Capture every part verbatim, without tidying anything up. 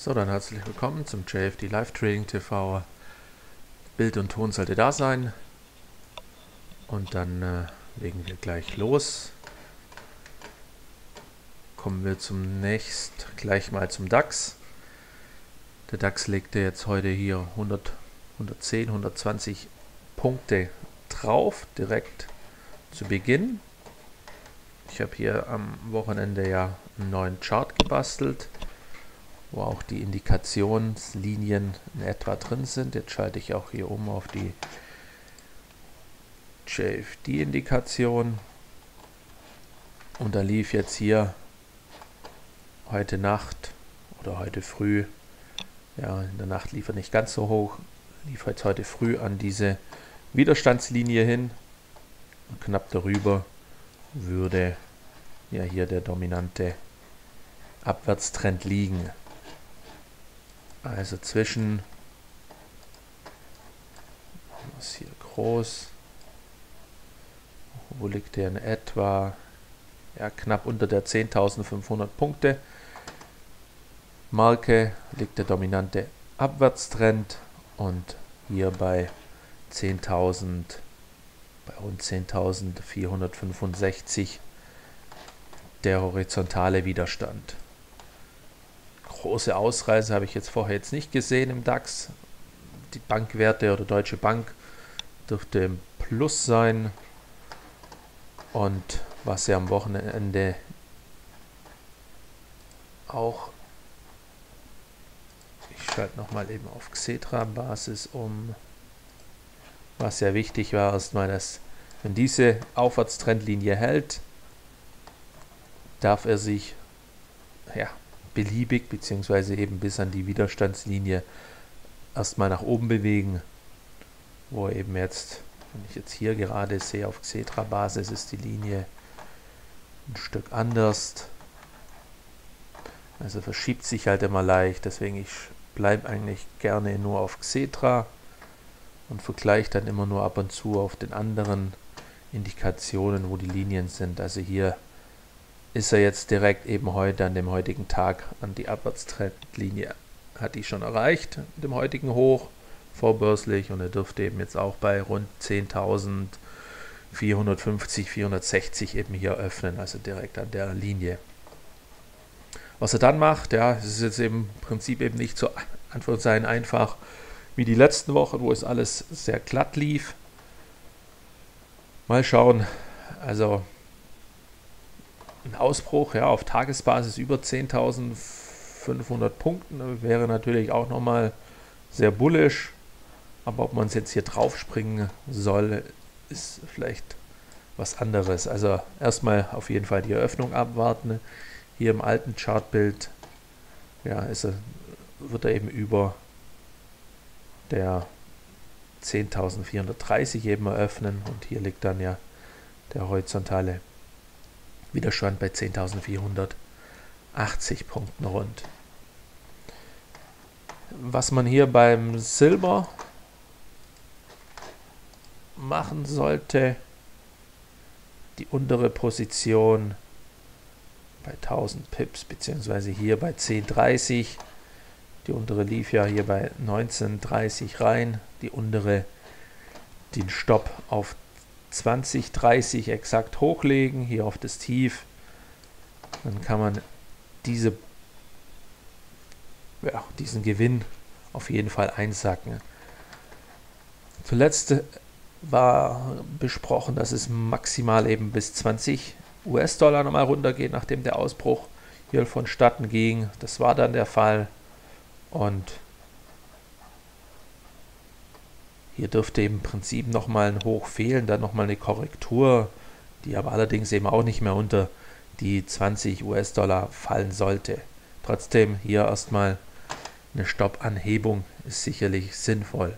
So, dann herzlich willkommen zum J F D Live Trading T V. Bild und Ton sollte da sein. Und dann äh, legen wir gleich los. Kommen wir zunächst gleich mal zum DAX. Der DAX legte jetzt heute hier hundert, hundertzehn, hundertzwanzig Punkte drauf, direkt zu Beginn. Ich habe hier am Wochenende ja einen neuen Chart gebastelt, wo auch die Indikationslinien in etwa drin sind. Jetzt schalte ich auch hier um auf die J F D-Indikation. Und da lief jetzt hier heute Nacht oder heute früh, ja, in der Nacht lief er nicht ganz so hoch, lief jetzt heute früh an diese Widerstandslinie hin. Und knapp darüber würde ja hier der dominante Abwärtstrend liegen. Also zwischen, was hier groß, wo liegt der in etwa, ja, knapp unter der zehntausendfünfhundert Punkte Marke liegt der dominante Abwärtstrend und hier bei zehntausend, bei rund zehntausendvierhundertfünfundsechzig der horizontale Widerstand. Große Ausreise habe ich jetzt vorher jetzt nicht gesehen im DAX. Die Bankwerte oder Deutsche Bank dürfte im Plus sein. Und was ja am Wochenende auch, ich schalte nochmal eben auf Xetra-Basis um, was ja wichtig war, erstmal, dass wenn diese Aufwärtstrendlinie hält, darf er sich ja, beliebig bzw. eben bis an die Widerstandslinie erstmal nach oben bewegen, wo eben jetzt, wenn ich jetzt hier gerade sehe auf Xetra-Basis, ist die Linie ein Stück anders, also verschiebt sich halt immer leicht, deswegen ich bleibe eigentlich gerne nur auf Xetra und vergleiche dann immer nur ab und zu auf den anderen Indikationen, wo die Linien sind. Also hier ist er jetzt direkt eben heute an dem heutigen Tag an die Abwärtstrendlinie, hat die schon erreicht mit dem heutigen Hoch vorbörslich, und er dürfte eben jetzt auch bei rund zehntausendvierhundertfünfzig, vierhundertsechzig eben hier öffnen, also direkt an der Linie. Was er dann macht, ja, es ist jetzt im Prinzip eben nicht so Anführungszeichen einfach wie die letzten Wochen, wo es alles sehr glatt lief. Mal schauen, also ein Ausbruch, ja, auf Tagesbasis über zehntausendfünfhundert Punkten wäre natürlich auch nochmal sehr bullisch, aber ob man es jetzt hier drauf springen soll, ist vielleicht was anderes. Also erstmal auf jeden Fall die Eröffnung abwarten. Hier im alten Chartbild, ja, ist er, wird er eben über der zehntausendvierhundertdreißig eben eröffnen, und hier liegt dann ja der horizontale Widerstand bei zehntausendvierhundertachtzig Punkten rund. Was man hier beim Silber machen sollte, die untere Position bei tausend Pips, beziehungsweise hier bei zehn dreißig. Die untere lief ja hier bei neunzehn dreißig rein, die untere den Stopp auf zwanzig dreißig exakt hochlegen, hier auf das Tief. Dann kann man diese, ja, diesen Gewinn auf jeden Fall einsacken. Zuletzt war besprochen, dass es maximal eben bis zwanzig US-Dollar nochmal runtergeht, nachdem der Ausbruch hier vonstatten ging. Das war dann der Fall. Und hier dürfte im Prinzip nochmal ein Hoch fehlen, dann nochmal eine Korrektur, die aber allerdings eben auch nicht mehr unter die zwanzig US-Dollar fallen sollte. Trotzdem hier erstmal eine Stoppanhebung ist sicherlich sinnvoll.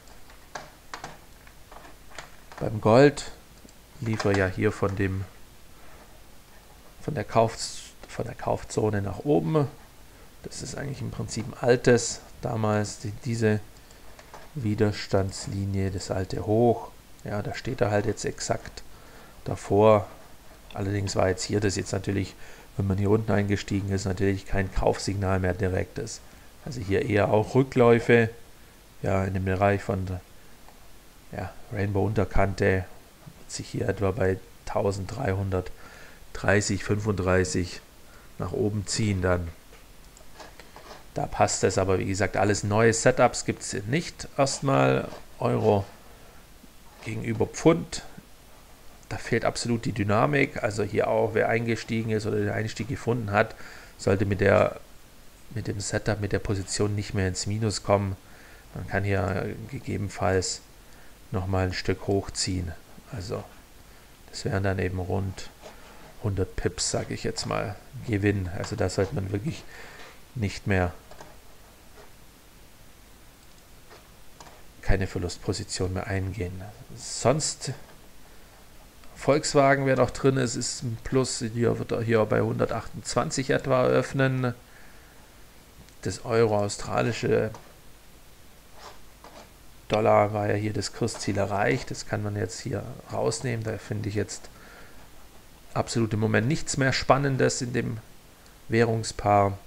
Beim Gold lief er ja hier von dem von der, Kauf, von der Kaufzone nach oben. Das ist eigentlich im Prinzip ein altes, damals die, diese Widerstandslinie, das alte Hoch. Ja, da steht er halt jetzt exakt davor. Allerdings war jetzt hier das jetzt natürlich, wenn man hier unten eingestiegen ist, natürlich kein Kaufsignal mehr direktes. Also hier eher auch Rückläufe, ja, in dem Bereich von der ja, Rainbow-Unterkante wird sich hier etwa bei dreizehnhundertdreißig, fünfunddreißig nach oben ziehen dann. Da passt es, aber wie gesagt, alles neue Setups gibt es nicht. Erstmal Euro gegenüber Pfund. Da fehlt absolut die Dynamik. Also hier auch, wer eingestiegen ist oder den Einstieg gefunden hat, sollte mit der mit dem Setup, mit der Position nicht mehr ins Minus kommen. Man kann hier gegebenenfalls nochmal ein Stück hochziehen. Also das wären dann eben rund hundert Pips, sage ich jetzt mal, Gewinn. Also da sollte man wirklich nicht mehr keine Verlustposition mehr eingehen. Sonst Volkswagen, wer noch drin ist, ist ein Plus. Hier wird er hier bei hundertachtundzwanzig etwa eröffnen. Das Euro-australische Dollar war ja hier das Kursziel erreicht. Das kann man jetzt hier rausnehmen. Da finde ich jetzt absolut im Moment nichts mehr Spannendes in dem Währungspaar.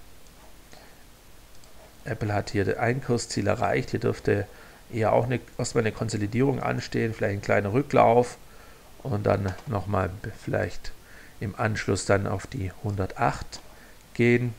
Apple hat hier ein Kursziel erreicht. Hier dürfte eher auch eine, erstmal eine Konsolidierung anstehen, vielleicht ein kleiner Rücklauf und dann nochmal vielleicht im Anschluss dann auf die hundertacht gehen.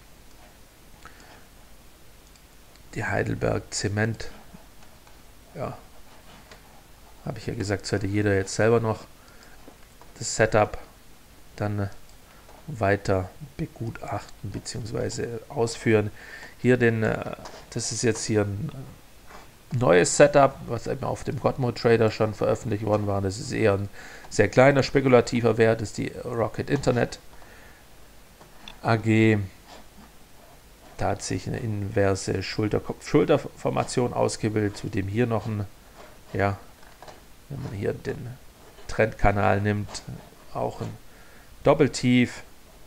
Die Heidelberg Zement, ja, habe ich ja gesagt, sollte jeder jetzt selber noch das Setup dann weiter begutachten bzw. ausführen. Hier den, das ist jetzt hier ein neues Setup, was eben auf dem Godmo Trader schon veröffentlicht worden war. Das ist eher ein sehr kleiner spekulativer Wert, das ist die Rocket Internet A G. Da hat sich eine inverse Schulter-Kopf-Schulter-Formation ausgebildet, zudem hier noch ein, ja, wenn man hier den Trendkanal nimmt, auch ein Doppeltief.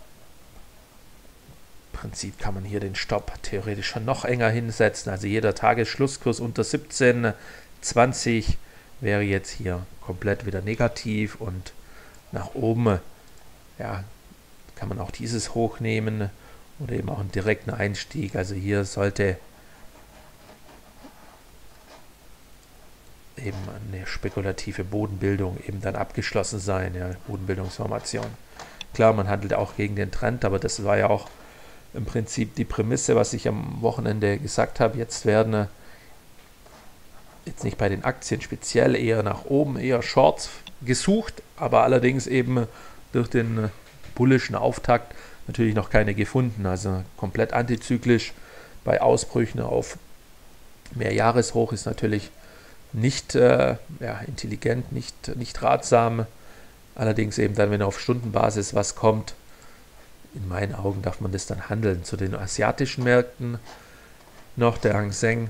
Im Prinzip kann man hier den Stopp theoretisch schon noch enger hinsetzen, also jeder Tagesschlusskurs unter siebzehn zwanzig wäre jetzt hier komplett wieder negativ und nach oben, ja, kann man auch dieses hochnehmen oder eben auch einen direkten Einstieg. Also hier sollte eben eine spekulative Bodenbildung eben dann abgeschlossen sein, ja, Bodenbildungsformation. Klar, man handelt auch gegen den Trend, aber das war ja auch im Prinzip die Prämisse, was ich am Wochenende gesagt habe. Jetzt werden jetzt nicht bei den Aktien speziell eher nach oben, eher Shorts gesucht, aber allerdings eben durch den bullischen Auftakt natürlich noch keine gefunden, also komplett antizyklisch. Bei Ausbrüchen auf Mehrjahreshoch ist natürlich nicht äh, ja, intelligent, nicht, nicht ratsam. Allerdings eben dann, wenn auf Stundenbasis was kommt, in meinen Augen darf man das dann handeln. Zu den asiatischen Märkten noch der Hang Seng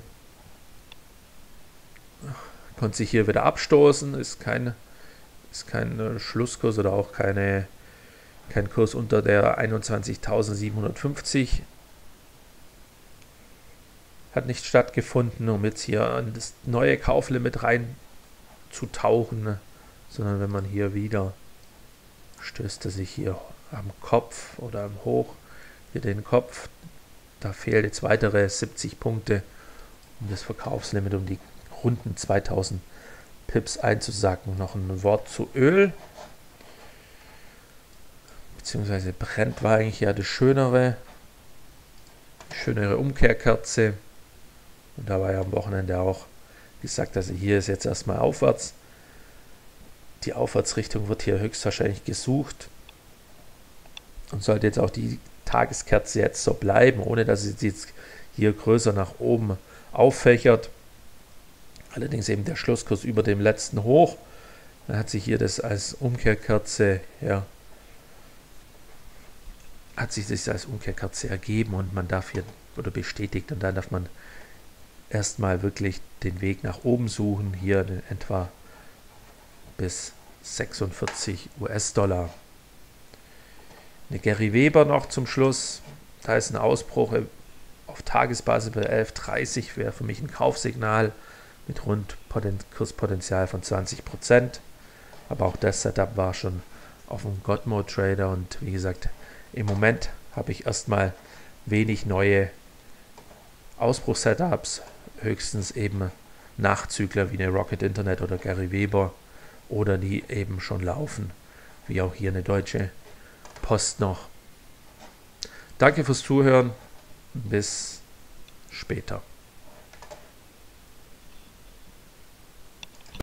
konnte sich hier wieder abstoßen, ist kein, ist kein Schlusskurs oder auch keine Kein Kurs unter der einundzwanzigtausendsiebenhundertfünfzig hat nicht stattgefunden, um jetzt hier an das neue Kauflimit reinzutauchen, sondern wenn man hier wieder stößt er sich hier am Kopf oder am Hoch, hier den Kopf, da fehlt jetzt weitere siebzig Punkte, um das Verkaufslimit um die runden zweitausend Pips einzusacken. Noch ein Wort zu Öl. Beziehungsweise Brent war eigentlich ja das schönere, schönere Umkehrkerze. Und da war ja am Wochenende auch gesagt, also hier ist jetzt erstmal aufwärts. Die Aufwärtsrichtung wird hier höchstwahrscheinlich gesucht. Und sollte jetzt auch die Tageskerze jetzt so bleiben, ohne dass sie jetzt hier größer nach oben auffächert. Allerdings eben der Schlusskurs über dem letzten Hoch. Dann hat sich hier das als Umkehrkerze, ja, hat sich das als Umkehrkerze ergeben und man darf hier, oder bestätigt, und dann darf man erstmal wirklich den Weg nach oben suchen, hier etwa bis sechsundvierzig US-Dollar. Eine Gary Weber noch zum Schluss, da ist ein Ausbruch auf Tagesbasis bei elf Komma dreißig, wäre für mich ein Kaufsignal mit rund Kurspotenzial von zwanzig Prozent, aber auch das Setup war schon auf dem Godmo Trader und wie gesagt, im Moment habe ich erstmal wenig neue Ausbruchssetups höchstens eben Nachzügler wie eine Rocket Internet oder Gary Weber oder die eben schon laufen, wie auch hier eine Deutsche Post noch. Danke fürs Zuhören, bis später.